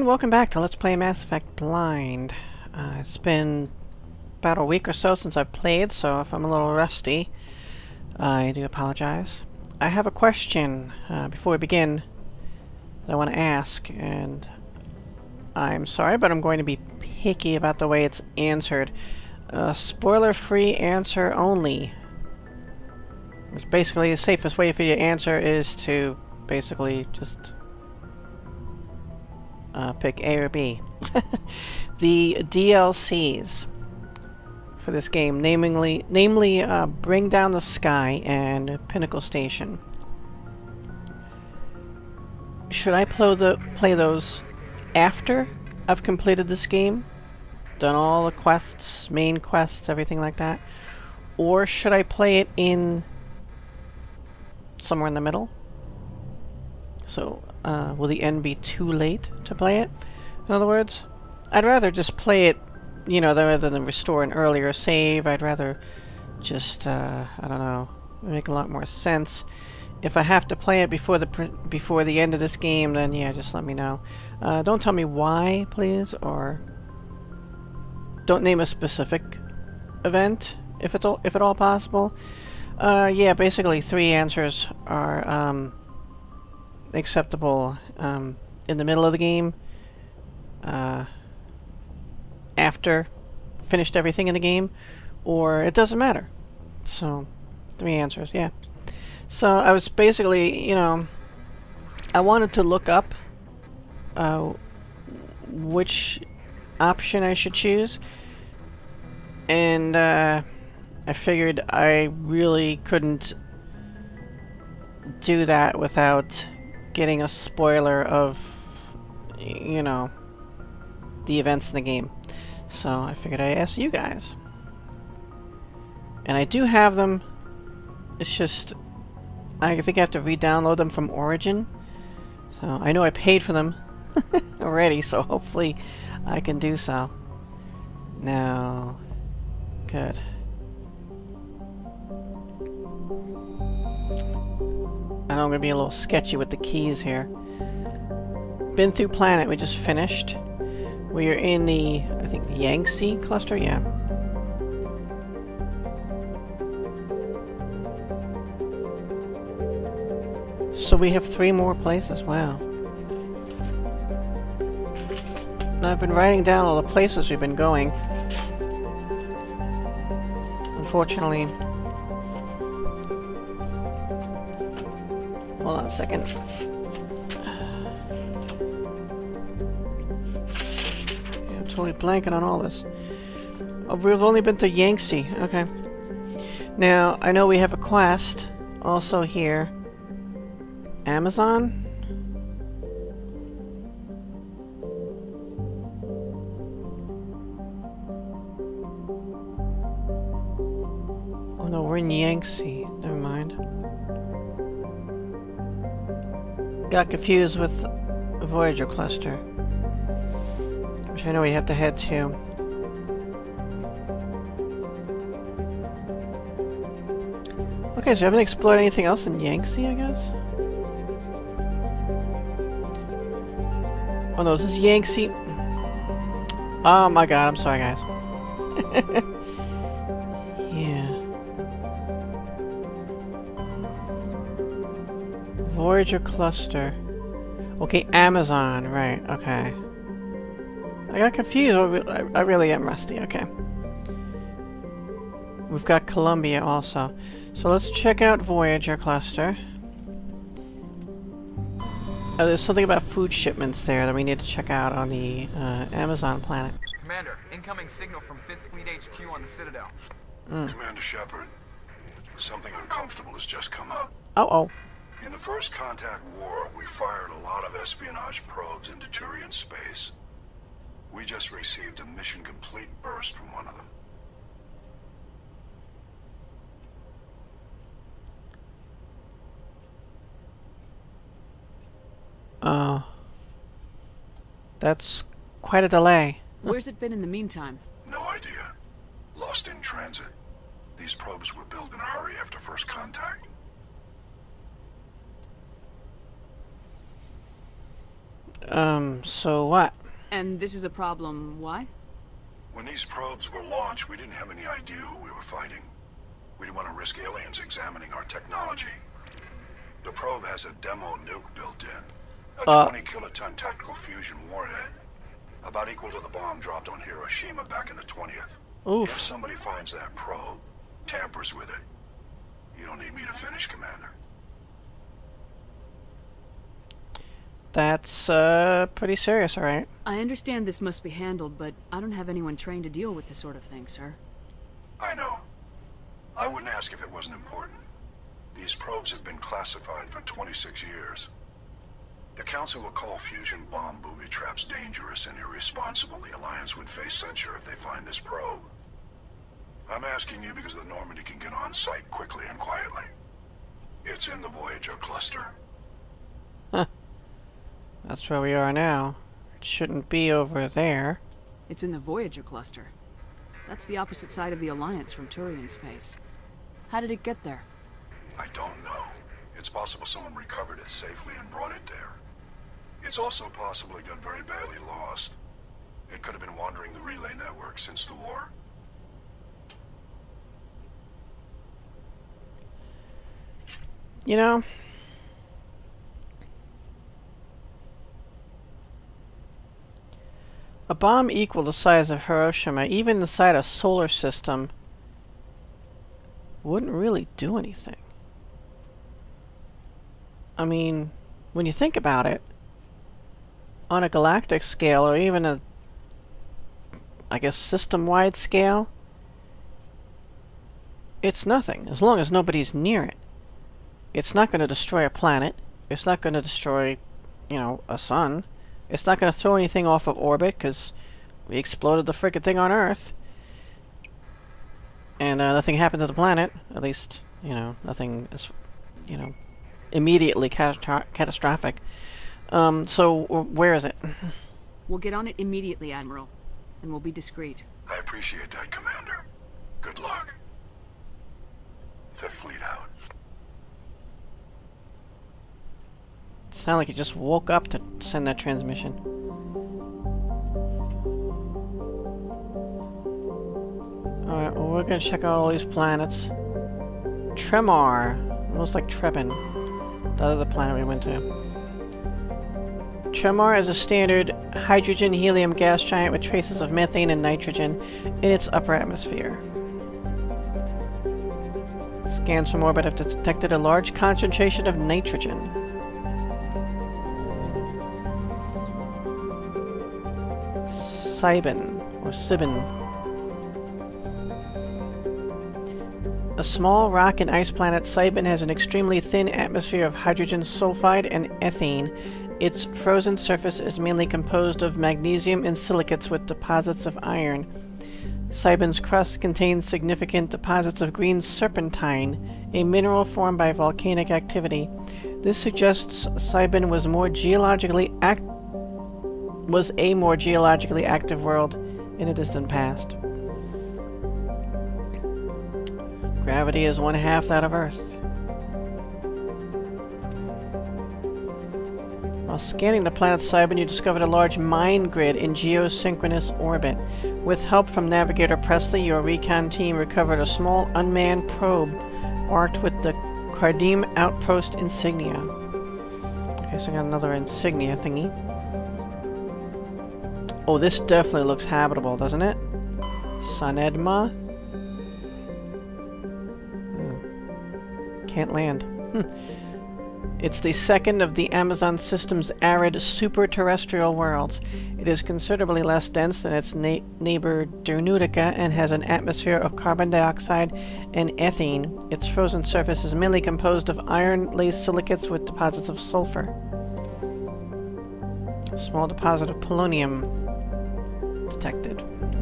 and welcome back to Let's Play Mass Effect Blind. It's been about a week or so since I've played, so if I'm a little rusty, I do apologize. I have a question before we begin that I want to ask, and I'm sorry, but I'm going to be picky about the way it's answered. Spoiler-free answer only. Which basically the safest way for you to answer is to basically just pick A or B. The DLCs for this game, namely Bring Down the Sky and Pinnacle Station. Should I play those after I've completed this game? Done all the quests, main quests, everything like that? Or should I play it in somewhere in the middle? So, will the end be too late to play it? In other words, I'd rather just play it, you know, rather than restore an earlier save. I'd rather just, I don't know, make a lot more sense. If I have to play it before the end of this game, then yeah, just let me know. Don't tell me why, please, or don't name a specific event if at all possible. Yeah, basically 3 answers are acceptable in the middle of the game, after finished everything in the game, or it doesn't matter. So 3 answers, yeah. So I was basically, you know, I wanted to look up which option I should choose, and I figured I really couldn't do that without getting a spoiler of, you know, the events in the game. So I figured I'd ask you guys. And I do have them. It's just, I think I have to re-download them from Origin. So I know I paid for them already, so hopefully I can do so. Now, good. I know I'm going to be a little sketchy with the keys here. Been through planet, we just finished. We are in the, I think, Yangtze cluster, yeah. So we have 3 more places, wow. Now I've been writing down all the places we've been going. Unfortunately, hold on a second. Yeah, I'm totally blanking on all this. Oh, we've only been to Yangtze. Okay. Now, I know we have a quest also here. Amazon? Oh no, we're in Yangtze. Never mind. Got confused with the Voyager cluster, which I know we have to head to. Okay, so I haven't explored anything else in Yangtze, I guess? Oh no, this is Yangtze. Oh my god, I'm sorry guys. Yeah. Voyager cluster. Okay, Amazon, right, okay. I got confused. I really am rusty, okay. We've got Columbia also. So let's check out Voyager cluster. Oh, there's something about food shipments there that we need to check out on the Amazon planet. Commander, incoming signal from 5th Fleet HQ on the Citadel. Commander Shepard, something uncomfortable has just come up. Uh-oh. In the First Contact War, we fired a lot of espionage probes into Turian space. We just received a mission complete burst from one of them. Oh. That's quite a delay. Where's it been in the meantime? No idea. Lost in transit. These probes were built in a hurry after First Contact. So what? And this is a problem, why? When these probes were launched, we didn't have any idea who we were fighting. We didn't want to risk aliens examining our technology. The probe has a demo nuke built in. A 20-kiloton tactical fusion warhead. About equal to the bomb dropped on Hiroshima back in the 20th. Oof. If somebody finds that probe, tampers with it, you don't need me to finish, Commander. That's, pretty serious, alright. I understand this must be handled, but I don't have anyone trained to deal with this sort of thing, sir. I know. I wouldn't ask if it wasn't important. These probes have been classified for 26 years. The Council will call fusion bomb booby traps dangerous and irresponsible. The Alliance would face censure if they find this probe. I'm asking you because the Normandy can get on site quickly and quietly. It's in the Voyager cluster. Huh. That's where we are now. It shouldn't be over there. It's in the Voyager cluster. That's the opposite side of the Alliance from Turian space. How did it get there? I don't know. It's possible someone recovered it safely and brought it there. It's also possible it got very badly lost. It could have been wandering the relay network since the war. You know, a bomb equal the size of Hiroshima, even inside a solar system, wouldn't really do anything. I mean, when you think about it, on a galactic scale, or even a, I guess, system-wide scale, it's nothing, as long as nobody's near it. It's not going to destroy a planet. It's not going to destroy, you know, a sun. It's not going to throw anything off of orbit, because we exploded the frickin' thing on Earth. And nothing happened to the planet. At least, you know, nothing is, you know, immediately catastrophic. So, where is it? We'll get on it immediately, Admiral. And we'll be discreet. I appreciate that, Commander. Good luck. Fifth Fleet out. Sound like you just woke up to send that transmission. Alright, well, we're gonna check out all these planets. Tremor. Almost like Trebin. The other planet we went to. Tremor is a standard hydrogen-helium gas giant with traces of methane and nitrogen in its upper atmosphere. Scans from orbit have detected a large concentration of nitrogen. Sibin, or Sibin. A small rock and ice planet, Sibin has an extremely thin atmosphere of hydrogen sulfide and ethane. Its frozen surface is mainly composed of magnesium and silicates with deposits of iron. Sibin's crust contains significant deposits of green serpentine, a mineral formed by volcanic activity. This suggests Sibin was a more geologically active world in a distant past. Gravity is 1/2 that of Earth. While scanning the planet Sibin, you discovered a large mine grid in geosynchronous orbit. With help from Navigator Presley, your recon team recovered a small unmanned probe marked with the Cardim Outpost insignia. Okay, so I got another insignia thingy. Oh, this definitely looks habitable, doesn't it? Sanedma? Can't land. It's the second of the Amazon system's arid super-terrestrial worlds. It is considerably less dense than its neighbor Dernutica and has an atmosphere of carbon dioxide and ethane. Its frozen surface is mainly composed of iron-laced silicates with deposits of sulfur. A small deposit of polonium detected.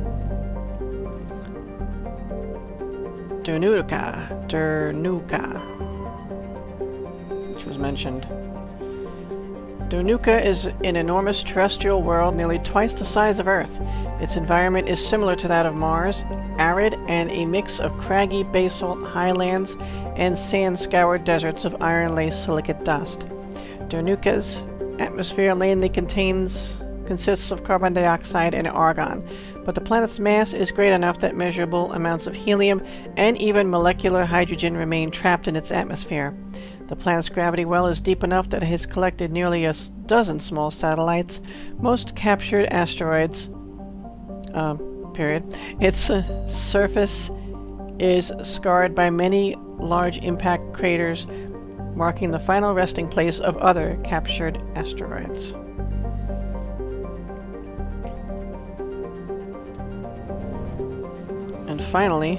Dernuca, which was mentioned. Dernuca is an enormous terrestrial world nearly twice the size of Earth. Its environment is similar to that of Mars, arid and a mix of craggy basalt highlands and sand-scoured deserts of iron-laced silicate dust. Dernuca's atmosphere mainly consists of carbon dioxide and argon, but the planet's mass is great enough that measurable amounts of helium and even molecular hydrogen remain trapped in its atmosphere. The planet's gravity well is deep enough that it has collected nearly a dozen small satellites, most captured asteroids. Its surface is scarred by many large impact craters, marking the final resting place of other captured asteroids. And finally,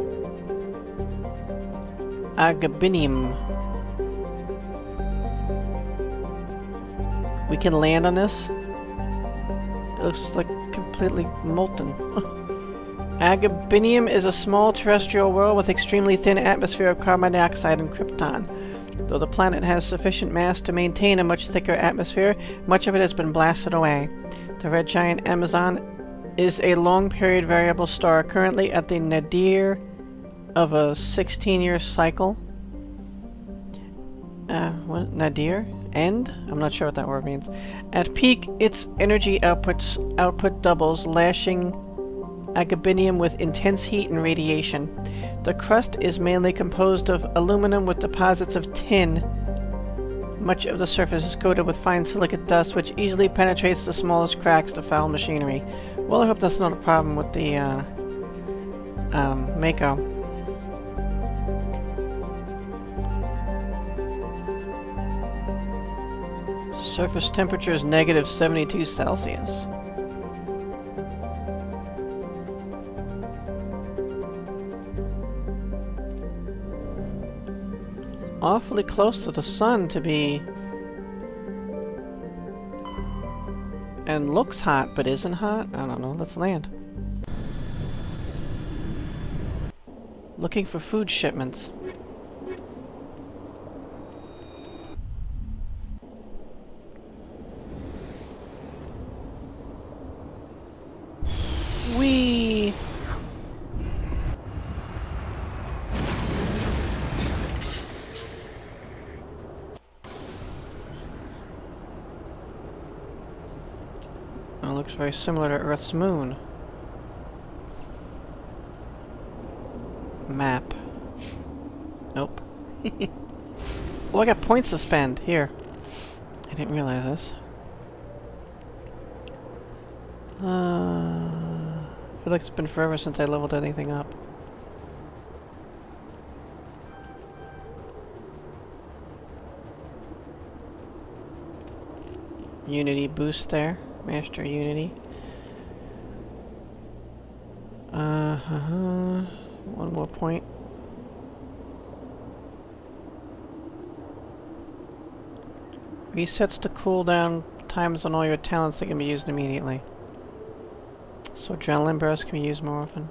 Agabinium. We can land on this. It looks like completely molten. Agabinium is a small terrestrial world with extremely thin atmosphere of carbon dioxide and krypton. Though the planet has sufficient mass to maintain a much thicker atmosphere, much of it has been blasted away. The red giant Amazon is a long-period variable star currently at the nadir of a 16-year cycle. What? Nadir? End? I'm not sure what that word means. At peak, its energy output doubles, lashing Agabinium with intense heat and radiation. The crust is mainly composed of aluminum with deposits of tin. Much of the surface is coated with fine silicate dust, which easily penetrates the smallest cracks to foul machinery. Well, I hope that's not a problem with the, Mako. Surface temperature is negative 72 Celsius. Awfully close to the sun to be... and looks hot, but isn't hot? I don't know. Let's land. Looking for food shipments. Whee! Looks very similar to Earth's moon. Map. Nope. Oh, I got points to spend. Here. I didn't realize this. I feel like it's been forever since I leveled anything up. Unity boost there. Master Unity. One more point. Resets the cooldown times on all your talents that can be used immediately. So adrenaline burst can be used more often.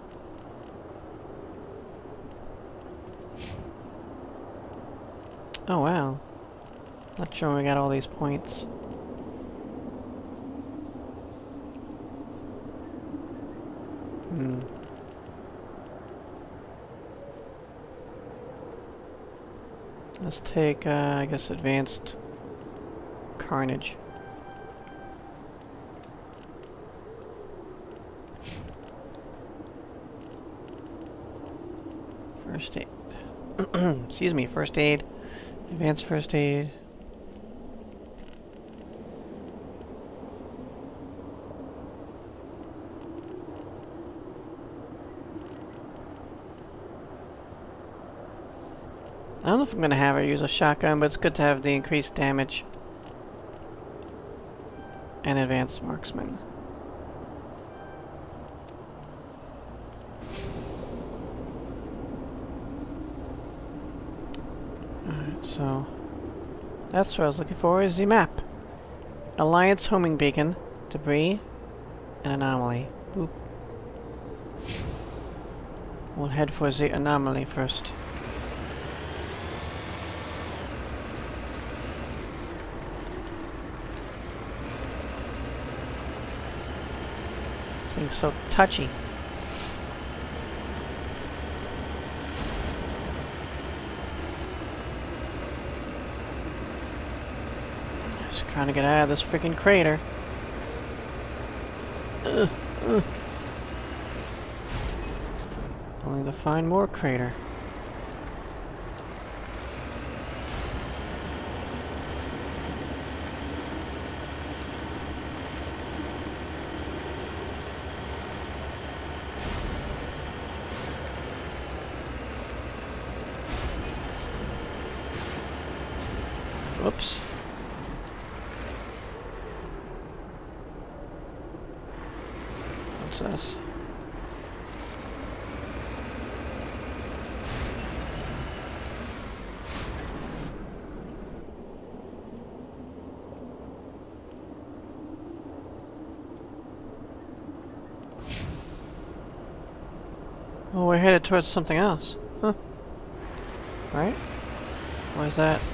Oh wow. Not sure we got all these points. Let's take, I guess, advanced carnage. First aid. Excuse me, first aid. Advanced first aid. I don't know if I'm going to have her use a shotgun, but it's good to have the increased damage. And advanced marksman. Alright, so... that's what I was looking for, is the map. Alliance homing beacon, debris, and anomaly. Boop. We'll head for the anomaly first. Thing's so touchy. There's trying to get out of this freaking crater. Only to find more crater. Whoops. What's this? Oh, we're headed towards something else. Huh. Right? Why is that?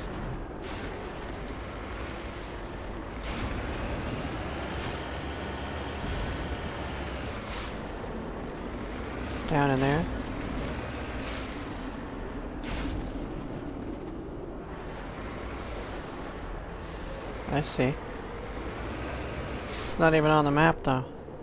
It's down in there. I see. It's not even on the map, though.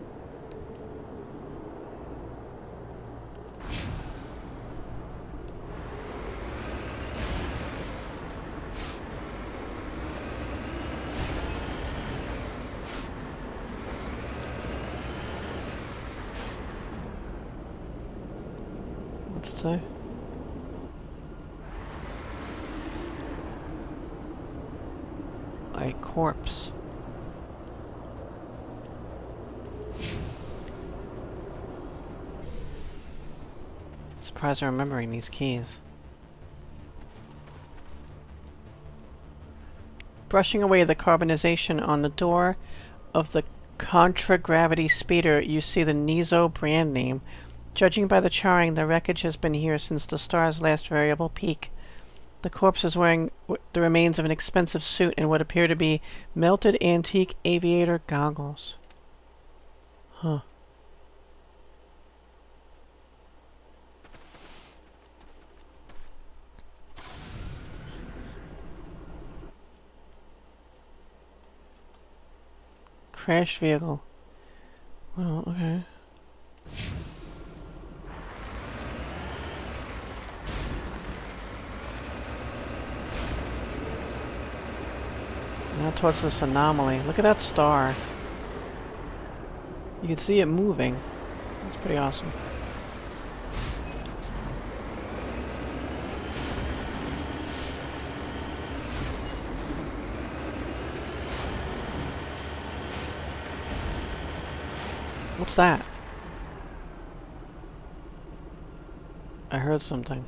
What's it say? A corpse. Surprised I'm remembering these keys. Brushing away the carbonization on the door of the contragravity speeder, you see the Nizo brand name. Judging by the charring, the wreckage has been here since the star's last variable peak. The corpse is wearing the remains of an expensive suit and what appear to be melted antique aviator goggles. Huh. Crashed vehicle. Well, okay. Now towards this anomaly. Look at that star. You can see it moving. That's pretty awesome. What's that? I heard something.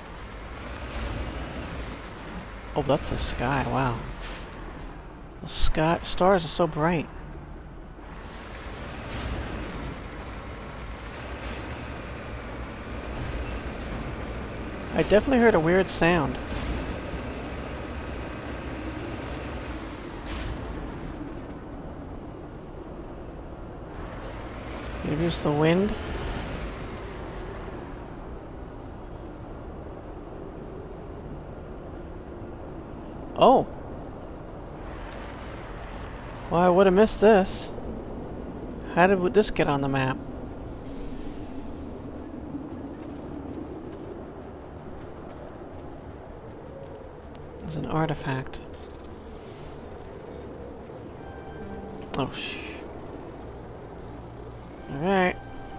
Oh, that's the sky. Wow. The sky stars are so bright. I definitely heard a weird sound. Maybe it's the wind. Oh! Well, I would have missed this. How did this get on the map? It's an artifact. Oh, Alright.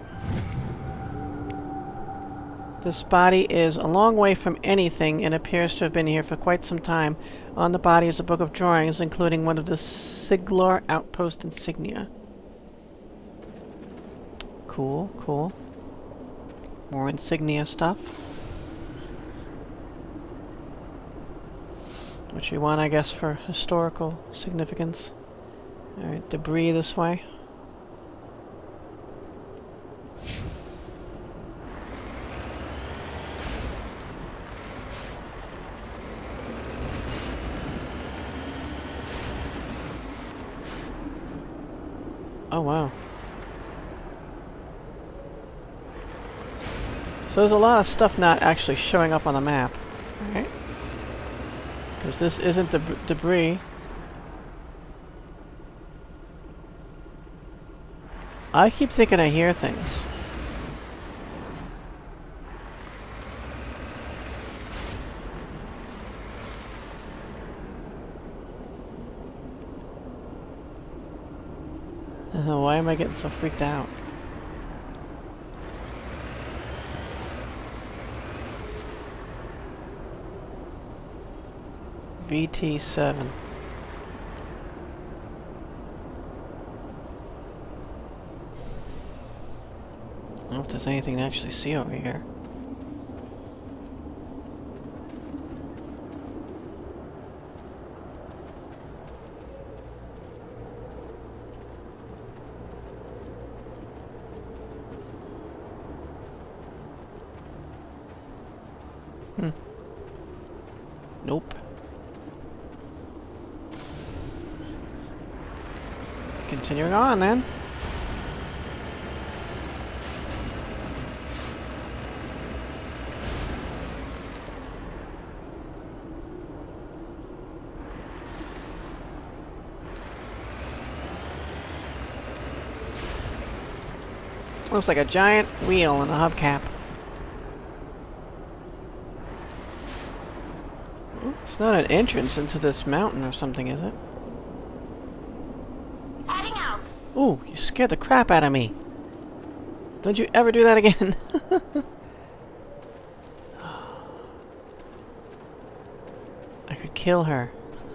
This body is a long way from anything and appears to have been here for quite some time. On the body is a book of drawings, including one of the Siglar outpost insignia. Cool, cool. More insignia stuff. Which we want, I guess, for historical significance. Alright, debris this way. Oh, wow. So there's a lot of stuff not actually showing up on the map, right? Because this isn't the debris. I keep thinking I hear things. Why am I getting so freaked out? VT7. I don't know if there's anything to actually see over here. Nope. Continuing on then. Looks like a giant wheel in a hubcap. It's not an entrance into this mountain or something, is it? Heading out. Ooh, you scared the crap out of me. Don't you ever do that again. I could kill her.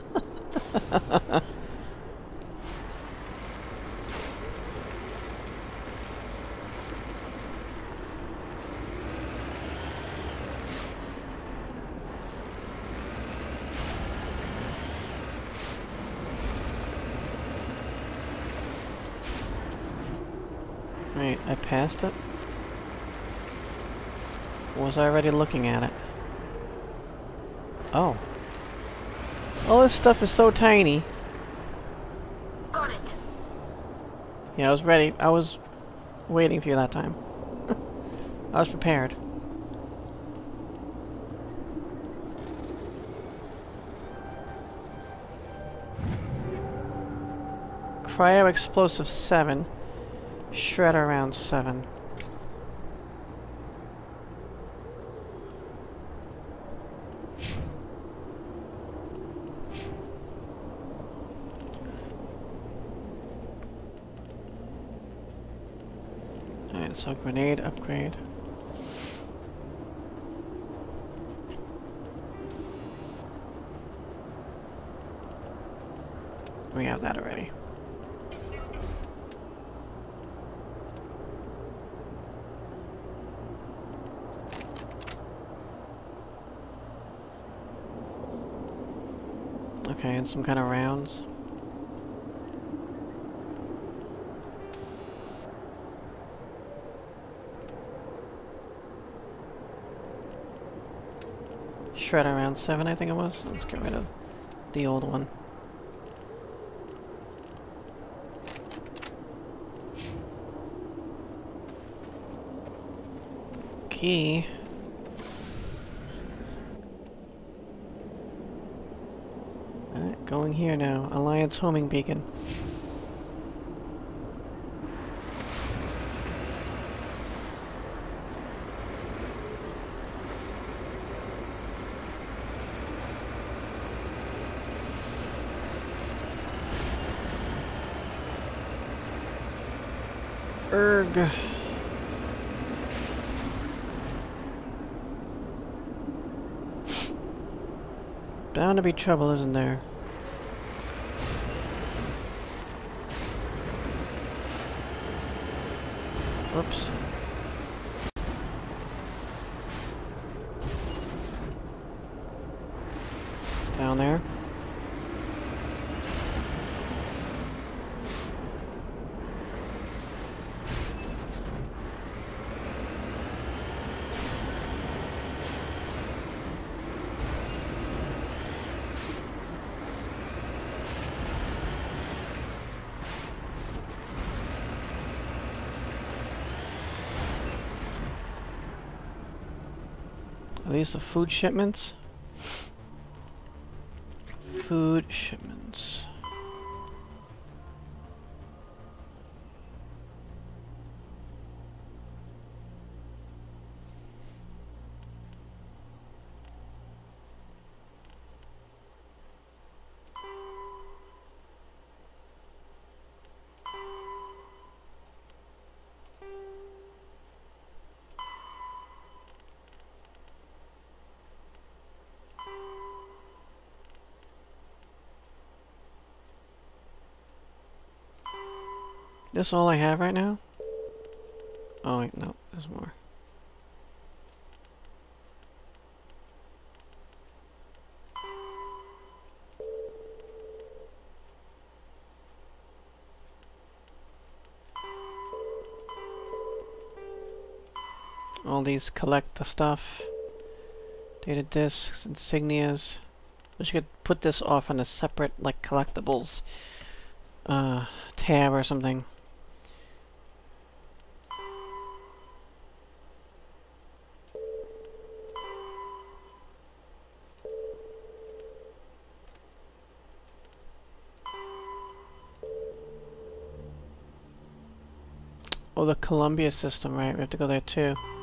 Wait, I passed it? Was I already looking at it? Oh. All this stuff is so tiny. Got it. Yeah, I was ready. I was waiting for you that time. I was prepared. Cryo explosive 7. Shredder round 7. Alright, so grenade upgrade. We have that already. Okay, and some kind of rounds. Shredder round 7, I think it was. Let's get rid of the old one. Key. Alright, going here now. Alliance homing beacon. Erg. Bound to be trouble, isn't there? Oops. Down there. Are these the food shipments? Food shipments. This all I have right now? Oh wait, no, there's more. All these collect the stuff. Data discs, insignias. Wish you could put this off on a separate, like, collectibles tab or something. Oh, the Columbia system, right? We have to go there too.